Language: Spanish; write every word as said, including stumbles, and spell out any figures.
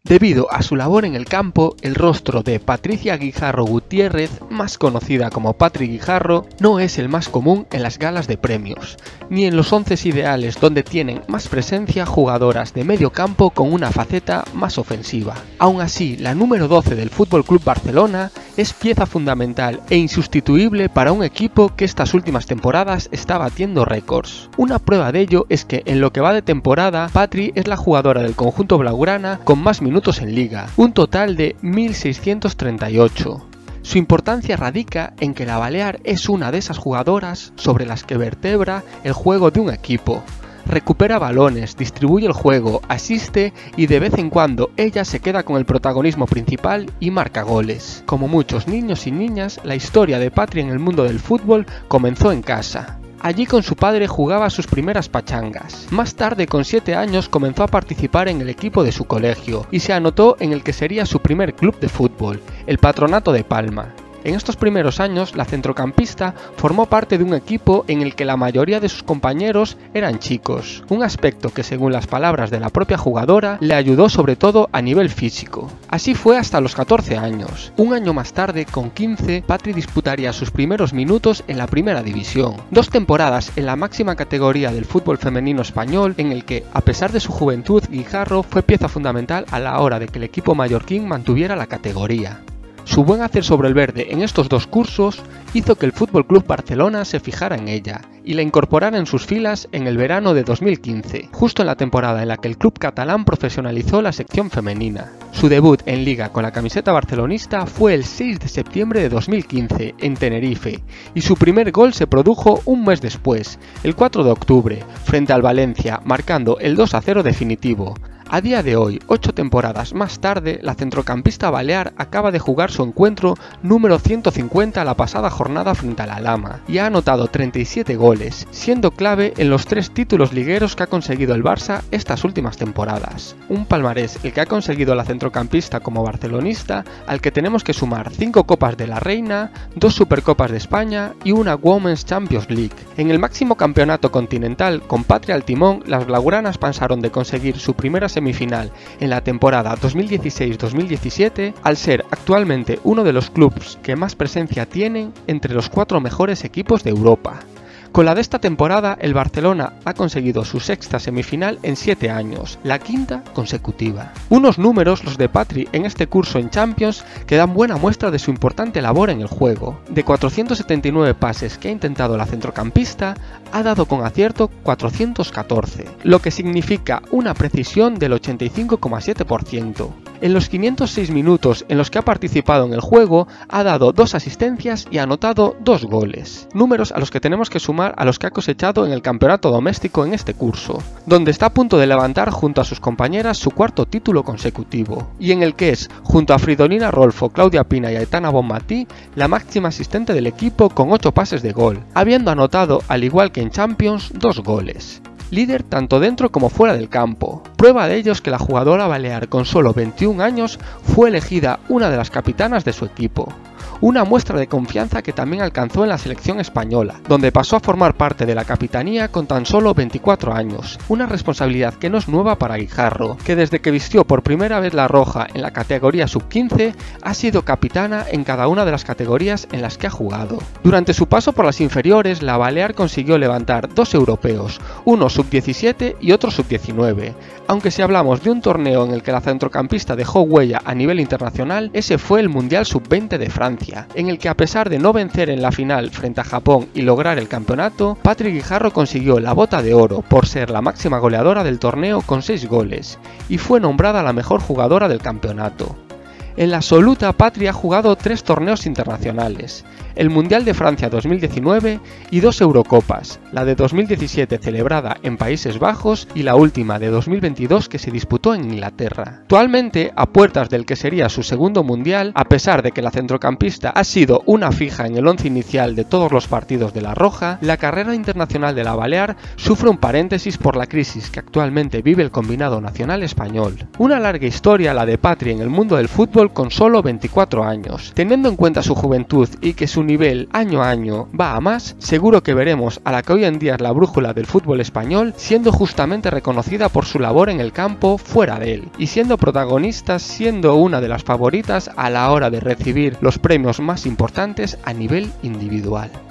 Debido a su labor en el campo, el rostro de Patricia Guijarro Gutiérrez, más conocida como Patri Guijarro, no es el más común en las galas de premios, ni en los once ideales donde tienen más presencia jugadoras de medio campo con una faceta más ofensiva. Aún así, la número doce del F C Barcelona es pieza fundamental e insustituible para un equipo que estas últimas temporadas está batiendo récords. Una prueba de ello es que en lo que va de temporada, Patri es la jugadora del conjunto blaugrana con más minutos en liga, un total de mil seiscientos treinta y ocho. Su importancia radica en que la balear es una de esas jugadoras sobre las que vertebra el juego de un equipo. Recupera balones, distribuye el juego, asiste y de vez en cuando ella se queda con el protagonismo principal y marca goles. Como muchos niños y niñas, la historia de Patri en el mundo del fútbol comenzó en casa. Allí con su padre jugaba sus primeras pachangas. Más tarde, con siete años, comenzó a participar en el equipo de su colegio y se anotó en el que sería su primer club de fútbol, el Patronato de Palma. En estos primeros años, la centrocampista formó parte de un equipo en el que la mayoría de sus compañeros eran chicos, un aspecto que, según las palabras de la propia jugadora, le ayudó sobre todo a nivel físico. Así fue hasta los catorce años. Un año más tarde, con quince, Patri disputaría sus primeros minutos en la primera división. Dos temporadas en la máxima categoría del fútbol femenino español, en el que, a pesar de su juventud, Guijarro fue pieza fundamental a la hora de que el equipo mallorquín mantuviera la categoría. Su buen hacer sobre el verde en estos dos cursos hizo que el F C Barcelona se fijara en ella y la incorporara en sus filas en el verano de dos mil quince, justo en la temporada en la que el club catalán profesionalizó la sección femenina. Su debut en liga con la camiseta barcelonista fue el seis de septiembre de dos mil quince en Tenerife y su primer gol se produjo un mes después, el cuatro de octubre, frente al Valencia, marcando el dos a cero definitivo. A día de hoy, ocho temporadas más tarde, la centrocampista balear acaba de jugar su encuentro número ciento cincuenta la pasada jornada frente a la Lama y ha anotado treinta y siete goles, siendo clave en los tres títulos ligueros que ha conseguido el Barça estas últimas temporadas. Un palmarés el que ha conseguido la centrocampista como barcelonista, al que tenemos que sumar cinco Copas de la Reina, dos Supercopas de España y una Women's Champions League. En el máximo campeonato continental, con Patri al timón, las blaugranas pasaron de conseguir su primera semifinal en la temporada dos mil dieciséis dos mil diecisiete al ser actualmente uno de los clubes que más presencia tienen entre los cuatro mejores equipos de Europa. Con la de esta temporada, el Barcelona ha conseguido su sexta semifinal en siete años, la quinta consecutiva. Unos números, los de Patri en este curso en Champions, que dan buena muestra de su importante labor en el juego. De cuatrocientos setenta y nueve pases que ha intentado la centrocampista, ha dado con acierto cuatrocientos catorce, lo que significa una precisión del ochenta y cinco coma siete por ciento. En los quinientos seis minutos en los que ha participado en el juego, ha dado dos asistencias y ha anotado dos goles. Números a los que tenemos que sumar a los que ha cosechado en el campeonato doméstico en este curso, donde está a punto de levantar junto a sus compañeras su cuarto título consecutivo, y en el que es, junto a Fridolina Rolfo, Claudia Pina y Aitana Bonmatí, la máxima asistente del equipo con ocho pases de gol, habiendo anotado, al igual que en Champions, dos goles. Líder tanto dentro como fuera del campo. Prueba de ello es que la jugadora balear con solo veintiún años fue elegida una de las capitanas de su equipo. Una muestra de confianza que también alcanzó en la selección española, donde pasó a formar parte de la capitanía con tan solo veinticuatro años, una responsabilidad que no es nueva para Guijarro, que desde que vistió por primera vez la roja en la categoría sub quince, ha sido capitana en cada una de las categorías en las que ha jugado. Durante su paso por las inferiores, la balear consiguió levantar dos europeos, uno sub diecisiete y otro sub diecinueve, aunque si hablamos de un torneo en el que la centrocampista dejó huella a nivel internacional, ese fue el Mundial sub veinte de Francia, en el que a pesar de no vencer en la final frente a Japón y lograr el campeonato, Patri Guijarro consiguió la bota de oro por ser la máxima goleadora del torneo con seis goles, y fue nombrada la mejor jugadora del campeonato. En la absoluta, Patri ha jugado tres torneos internacionales, el Mundial de Francia dos mil diecinueve y dos Eurocopas, la de dos mil diecisiete celebrada en Países Bajos y la última de dos mil veintidós que se disputó en Inglaterra. Actualmente, a puertas del que sería su segundo Mundial, a pesar de que la centrocampista ha sido una fija en el once inicial de todos los partidos de la Roja, la carrera internacional de la balear sufre un paréntesis por la crisis que actualmente vive el combinado nacional español. Una larga historia la de Patri en el mundo del fútbol español con solo veinticuatro años. Teniendo en cuenta su juventud y que su nivel año a año va a más, seguro que veremos a la que hoy en día es la brújula del fútbol español siendo justamente reconocida por su labor en el campo fuera de él, y siendo protagonista, siendo una de las favoritas a la hora de recibir los premios más importantes a nivel individual.